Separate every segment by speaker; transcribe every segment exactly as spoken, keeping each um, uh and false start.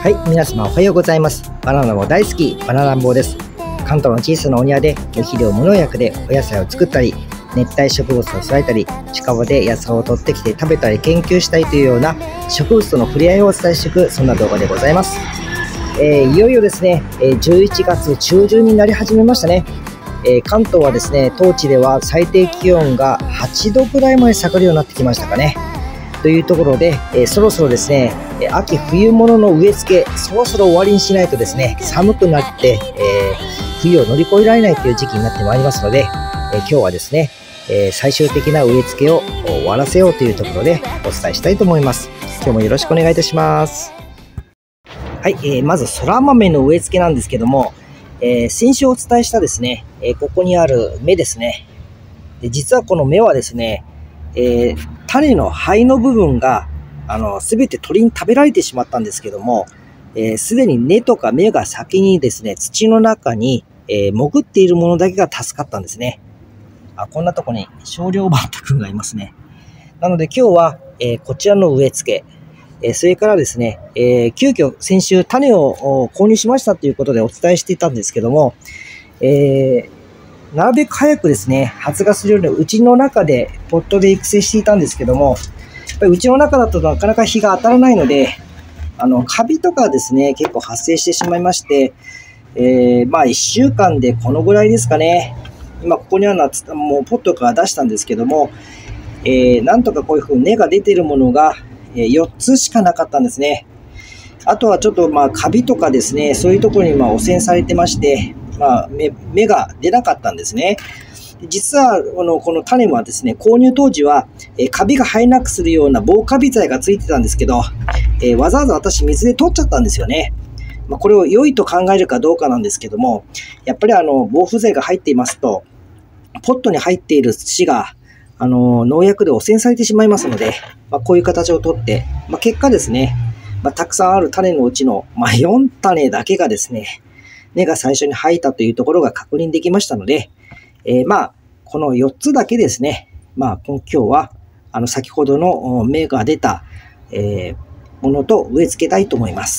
Speaker 1: はい、皆様おはようございます。バナナも大好き、バナナンボーです。関東の小さなお庭で無肥料無農薬でお野菜を作ったり、熱帯植物を育てたり、近場で野菜を取ってきて食べたり研究したりというような植物との触れ合いをお伝えしていく、そんな動画でございます。えー、いよいよですね、じゅういちがつ中旬になり始めましたね。えー、関東はですね、当地では最低気温がはちどぐらいまで下がるようになってきましたかね。というところで、えー、そろそろですね、秋冬物の植え付け、そろそろ終わりにしないとですね、寒くなって、えー、冬を乗り越えられないという時期になってまいりますので、えー、今日はですね、えー、最終的な植え付けを終わらせようというところでお伝えしたいと思います。今日もよろしくお願いいたします。はい、えー、まずそら豆の植え付けなんですけども、えー、先週お伝えしたですね、えー、ここにある芽ですね。で、実はこの芽はですね、えー、種の胚の部分があの全て鳥に食べられてしまったんですけども、すで、えー、に根とか芽が先にですね、土の中に、えー、潜っているものだけが助かったんですね。あ、こんなとこに少量バンタ君がいますね。なので今日は、えー、こちらの植え付け、えー、それからですね、えー、急遽先週種を購入しましたということでお伝えしていたんですけども、えーなるべく早くですね、発芽するようにうちの中でポットで育成していたんですけども、やっぱりうちの中だとなかなか日が当たらないので、あの、カビとかですね、結構発生してしまいまして、えー、まあいっしゅうかんでこのぐらいですかね。今ここにあるのはもうポットから出したんですけども、えー、なんとかこういうふうに根が出ているものがよっつしかなかったんですね。あとはちょっとまあカビとかですね、そういうところにまあ汚染されてまして、まあ、芽, 芽が出なかったんですね。実はこの、この種はですね、購入当時は、えー、カビが生えなくするような防カビ剤がついてたんですけど、えー、わざわざ私水で取っちゃったんですよね。まあ、これを良いと考えるかどうかなんですけども、やっぱりあの防腐剤が入っていますと、ポットに入っている土があの農薬で汚染されてしまいますので、まあ、こういう形をとって、まあ、結果ですね、まあ、たくさんある種のうちの、まあ、よんたねだけがですね、根が最初に生えたというところが確認できましたので、えー、まあ、このよっつだけですね、まあ、今日は、あの、先ほどの芽が出た、えー、ものと植え付けたいと思います。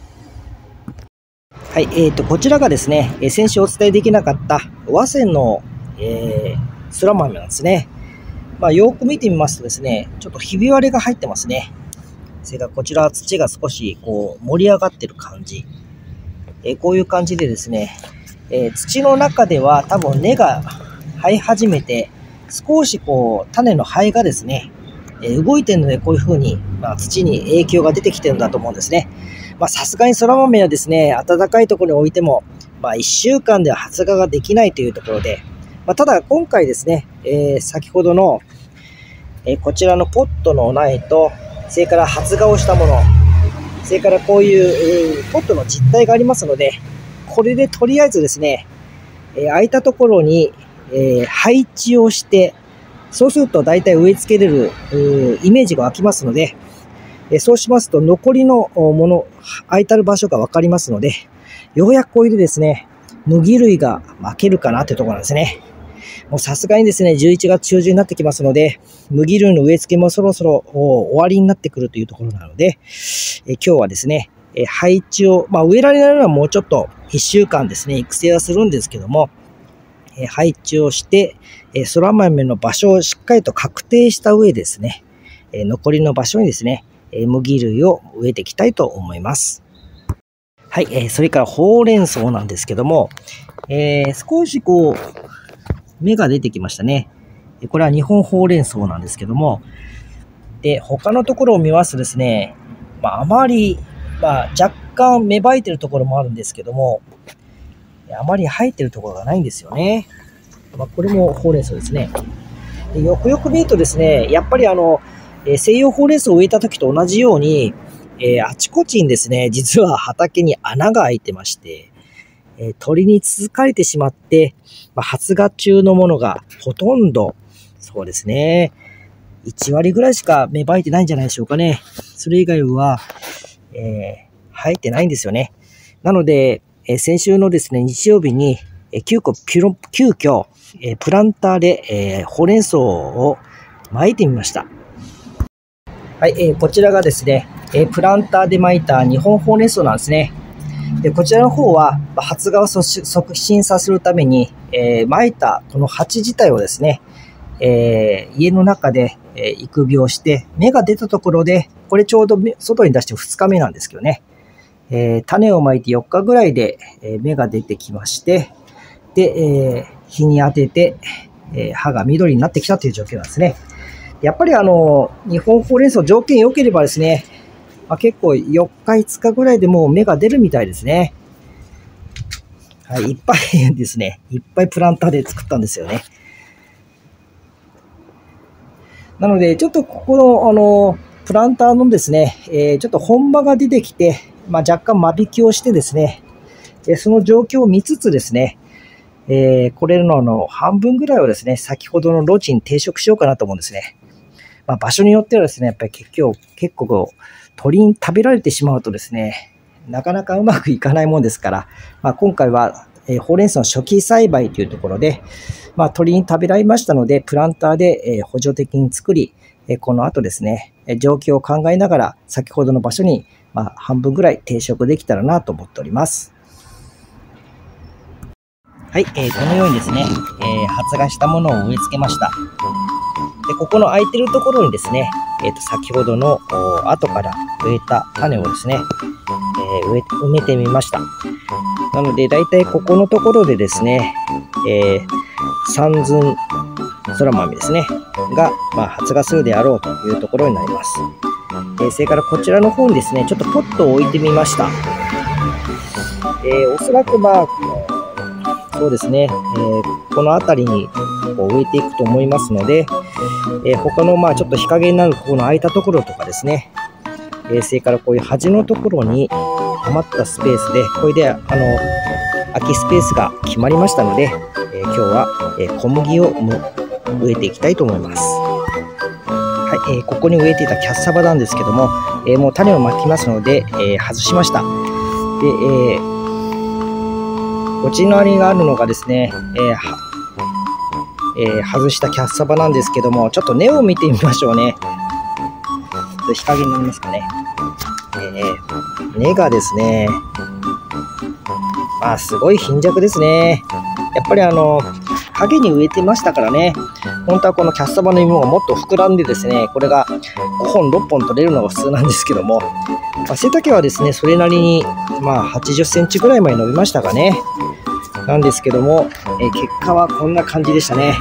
Speaker 1: はい、えーと、こちらがですね、先週お伝えできなかった和線の、えー、そら豆なんですね。まあ、よく見てみますとですね、ちょっとひび割れが入ってますね。それからこちらは土が少しこう盛り上がってる感じ。えー、こういう感じでですね、えー、土の中では多分根が生え始めて、少しこう種の胚がですね、えー、動いてるのでこういう風に、まあ、土に影響が出てきてるんだと思うんですね。まあさすがにそら豆はですね、暖かいところに置いても、まあいっしゅうかんでは発芽ができないというところで、まあ、ただ今回ですね、えー、先ほどの、えー、こちらのポットの苗と、それから発芽をしたもの、それからこういう、えー、ポットの実体がありますので、これでとりあえずですね、えー、空いたところに、えー、配置をして、そうすると大体植え付けれるイメージが湧きますので、えー、そうしますと残りのもの、空いてる場所がわかりますので、ようやくこれでですね、麦類が負けるかなというところなんですね。もうさすがにですね、じゅういちがつ中旬になってきますので、麦類の植え付けもそろそろ終わりになってくるというところなので、え今日はですね、え配置を、まあ、植えられるのはもうちょっといっしゅうかんですね、育成はするんですけども、え配置をして、えそら豆の場所をしっかりと確定した上ですね、え残りの場所にですね、え麦類を植えていきたいと思います。はい、えー、それからほうれん草なんですけども、えー、少しこう、芽が出てきましたね。これは日本ほうれん草なんですけども、で、他のところを見ますとですね、まあ、あまり、まあ、若干芽生えてるところもあるんですけども、あまり生えてるところがないんですよね。まあ、これもほうれん草ですね。で、よくよく見るとですね、やっぱりあの、えー、西洋ほうれん草を植えた時と同じように、えー、あちこちにですね、実は畑に穴が開いてまして、えー、鳥につつかれてしまって、まあ、発芽中のものがほとんど、そうですね、いちわりぐらいしか芽生えてないんじゃないでしょうかね。それ以外は、えー、生えてないんですよね。なので、えー、先週のですね、日曜日に、えー、急遽、急遽、えー、プランターで、えー、ほうれん草を巻いてみました。 はい、えー、こちらがですね、えー、プランターで巻いた日本ほうれん草なんですね。でこちらの方は発芽を促進させるために、えー、巻いたこの鉢自体をですね、えー、家の中で、えー、育苗して芽が出たところで、これちょうど外に出してふつかめなんですけどね、えー、種をまいてよっかぐらいで、えー、芽が出てきまして、で、えー、日に当てて、えー、葉が緑になってきたという状況なんですね。やっぱりあの、日本ほうれん草条件良ければですね、まあ、結構よっかいつかぐらいでもう芽が出るみたいですね。はい、いっぱいですね。いっぱいプランターで作ったんですよね。なので、ちょっとここの、あの、プランターのですね、えー、ちょっと本葉が出てきて、まあ、若干間引きをしてですね、その状況を見つつですね、えー、これのの半分ぐらいをですね、先ほどのロチに定食しようかなと思うんですね。まあ、場所によってはですね、やっぱり結構、結構鳥に食べられてしまうとですね、なかなかうまくいかないもんですから、まあ、今回は、えー、ほうれん草の初期栽培というところで、まあ、鳥に食べられましたので、プランターで、えー、補助的に作り、えー、この後ですね、状況を考えながら、先ほどの場所に、まあ、半分ぐらい定食できたらなと思っております。はい、えー、このようにですね、えー、発芽したものを植え付けました。でここの空いてるところにですね、えー、と先ほどの後から植えた種をですね、えー、植え埋めてみました。なので、だいたいここのところでですね、えー、三寸そら豆ですね、が、まあ、発芽するであろうというところになります。えー、それからこちらの方にですね、ちょっとポットを置いてみました。えー、おそらくまあ、そうですね、えー、この辺りにこう植えていくと思いますので、えー、他のまあちょっと日陰になるここの空いたところとかですね、えー、それからこういう端のところに余ったスペースで、これであの空きスペースが決まりましたので、えー、今日は、えー、小麦を植えていきたいと思います。はい、えー、ここに植えていたキャッサバなんですけども、えー、もう種をまきますので、えー、外しました。で、えーこちらにあるのがですね、えーえー、外したキャッサバなんですけども、ちょっと根を見てみましょうね。日陰になりますかね。えー、根がですね、まあすごい貧弱ですね。やっぱりあの、陰に植えてましたからね、本当はこのキャッサバの芋がもっと膨らんでですね、これがごほん、ろっぽん取れるのが普通なんですけども、まあ、背丈はですね、それなりに、まあ、はちじゅっセンチぐらいまで伸びましたかね。なんですけども、えー、結果はこんな感じでしたね。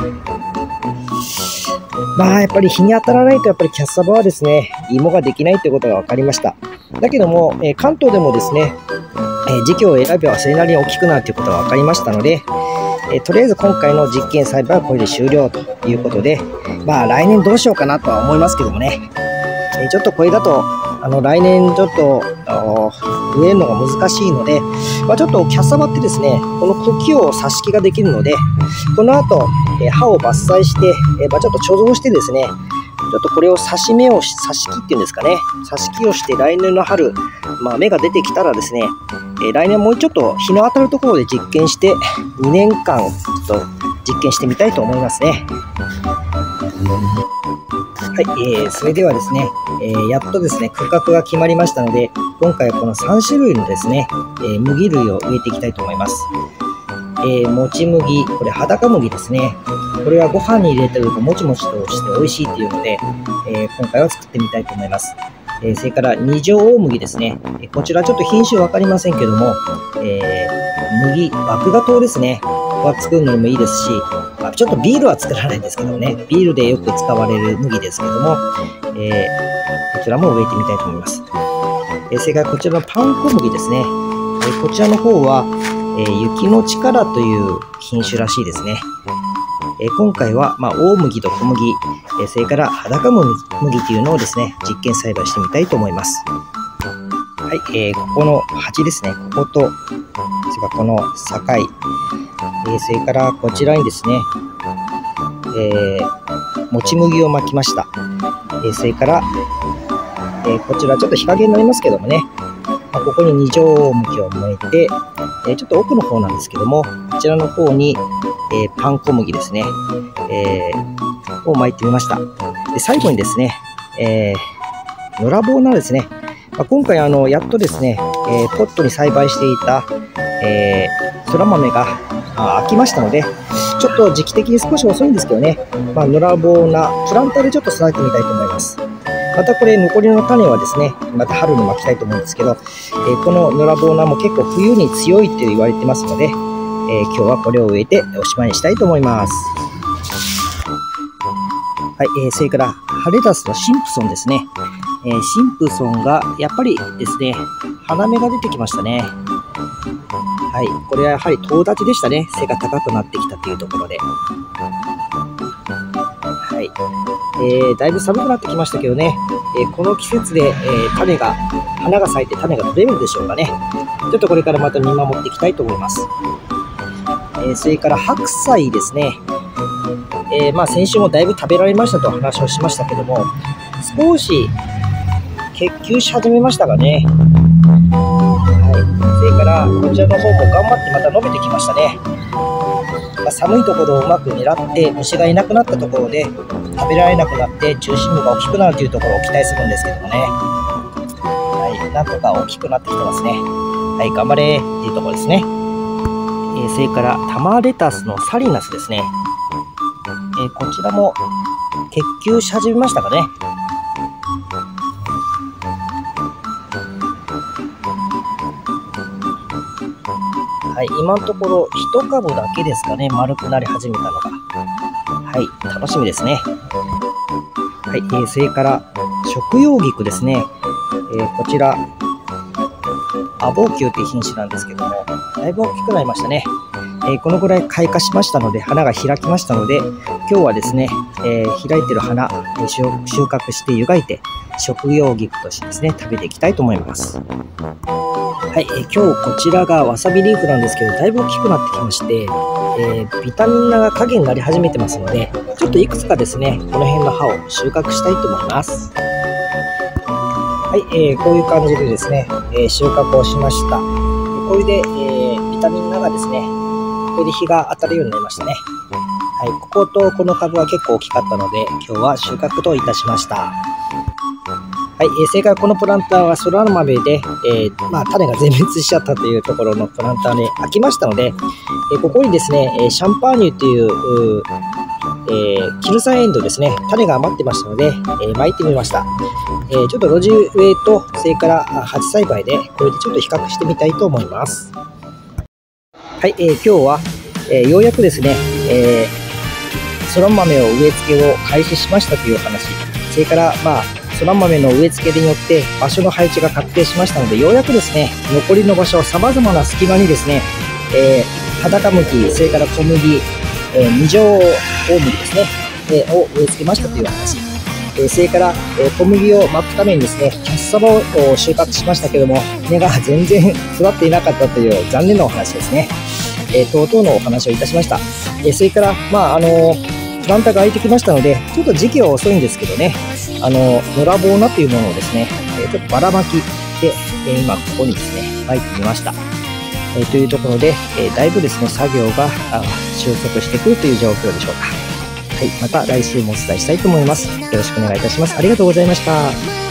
Speaker 1: まあやっぱり日に当たらないとやっぱりキャッサバはですね、芋ができないということが分かりました。だけども、えー、関東でもですね、えー、時期を選べばそれなりに大きくなるということが分かりましたので、えー、とりあえず今回の実験栽培はこれで終了ということで、まあ来年どうしようかなとは思いますけどもね、えー、ちょっとこれだとあの来年ちょっと植えるのが難しいので、まあ、ちょっとキャッサバってですね、この茎を挿し木ができるので、この後、えー、葉を伐採して、えーまあ、ちょっと貯蔵してですね、ちょっとこれを挿し芽を挿し木っていうんですかね、挿し木をして来年の春、まあ、芽が出てきたらですね、えー、来年もうちょっと日の当たるところで実験してにねんかんちょっと実験してみたいと思いますね。はい、えー、それではですね、えー、やっとですね、区画が決まりましたので、今回はこのさんしゅるいのですね、えー、麦類を植えていきたいと思います。えー、もち麦、これ裸麦ですね。これはご飯に入れてるともちもちとして美味しいっていうので、えー、今回は作ってみたいと思います。えー、それから二条大麦ですね。えー、こちらちょっと品種わかりませんけども、えー、麦、麦芽糖ですね。は作るのにもいいですし、ちょっとビールは作らないんですけどもね、ビールでよく使われる麦ですけども、えー、こちらも植えてみたいと思います。えー、それからこちらのパン粉麦ですね。えー、こちらの方は、えー、雪の力という品種らしいですね。えー、今回は、まあ、大麦と小麦、えー、それから裸麦というのをですね、実験栽培してみたいと思います。はい、えー、ここの鉢ですね、ここと、それからこの境、えー、それからこちらにですね、えー、もち麦を巻きました。えー、それから、えー、こちらちょっと日陰になりますけどもね、まあ、ここに二条麦を巻いて、えー、ちょっと奥の方なんですけども、こちらの方に、えー、パン粉麦ですね、えー、を巻いてみました。で最後にですね、えー、 野良ボーナですね。まあ、今回あのやっとですね、えー、ポットに栽培していた、えー、そら豆が飽きましたので、ちょっと時期的に少し遅いんですけどね、まあ、野良ボーナプランターでちょっと育ててみたいと思います。またこれ残りの種はですね、また春に巻きたいと思うんですけど、えー、この野良ボーナも結構冬に強いって言われてますので、えー、今日はこれを植えておしまいにしたいと思います。はい、えー、それからハレタスのシンプソンですね。えー、シンプソンがやっぱりですね、花芽が出てきましたね。はい、これはやはり遠立ちでしたね。背が高くなってきたというところで。はい、えー、だいぶ寒くなってきましたけどね、えー、この季節で、えー、種が、花が咲いて種が取れるでしょうかね。ちょっとこれからまた見守っていきたいと思います。えー、それから白菜ですね。えー、まあ先週もだいぶ食べられましたと話をしましたけども、少し結球し始めましたがね。はい、それからこちらの方も頑張ってまた伸びてきましたね。まあ、寒いところをうまく狙って虫がいなくなったところで食べられなくなって中心部が大きくなるというところを期待するんですけどもね。はい、なんとか大きくなってきてますね。はい、頑張れっていうところですね。えー、それから玉レタスのサリナスですね。えー、こちらも結球し始めましたかね。はい、今のところ一株だけですかね、丸くなり始めたのが。はい、楽しみですね。はい、えー、それから食用菊ですね。えー、こちらアボウキュウという品種なんですけども、だいぶ大きくなりましたね。えー、このぐらい開花しましたので、花が開きましたので、今日はですね、えー、開いてる花、えー、収穫して湯がいて食用菊としてですね、食べていきたいと思います。はい、えー、今日こちらがわさびリーフなんですけど、だいぶ大きくなってきまして、えー、ビタミン菜が影になり始めてますので、ちょっといくつかですね、この辺の葉を収穫したいと思います。はい、えー、こういう感じでですね、えー、収穫をしました。これで、えー、ビタミン菜がですね、これで日が当たるようになりましたね。はい、こことこの株は結構大きかったので、今日は収穫といたしました。はい、えー、正解はこのプランターはそら豆で、えーまあ、種が全滅しちゃったというところのプランターで飽きましたので、えー、ここにですね、えー、シャンパーニュという、えー、キルサンエンドですね、種が余ってましたので、えー、巻いてみました。えー、ちょっと露地植えと、それから鉢栽培で、これでちょっと比較してみたいと思います。はい、えー、今日は、えー、ようやくですね、えー、そら豆を植え付けを開始しましたという話、それから、まあ、そら豆の植え付けによって場所の配置が確定しましたので、ようやくですね、残りの場所、さまざまな隙間にですね、えー、裸麦、それから小麦、えー、二条大麦ですね、えー、を植え付けましたという話。えー、それから、えー、小麦を巻くためにですね、キャッサバを収穫しましたけども、根が全然育っていなかったという残念なお話ですね。えー、とうとうのお話をいたしました。えー、それから、まあ、あのー、プランターが空いてきましたので、ちょっと時期は遅いんですけどね、あの、野良ボーナというものをですね、えー、ちょっとばらまきで、えー、今ここにですね、巻いてみました。えー、というところで、えー、だいぶですね、作業が収束してくるという状況でしょうか。はい、また来週もお伝えしたいと思います。よろしくお願いいたします。ありがとうございました。